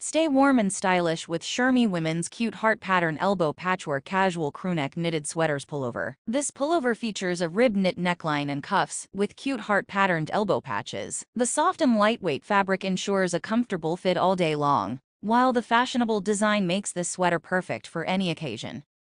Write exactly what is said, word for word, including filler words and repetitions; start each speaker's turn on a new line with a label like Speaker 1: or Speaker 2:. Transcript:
Speaker 1: Stay warm and stylish with Shermie Women's Cute Heart Pattern Elbow Patchwork Casual Crewneck Knitted Sweaters Pullover. This pullover features a rib knit neckline and cuffs, with cute heart-patterned elbow patches. The soft and lightweight fabric ensures a comfortable fit all day long, while the fashionable design makes this sweater perfect for any occasion.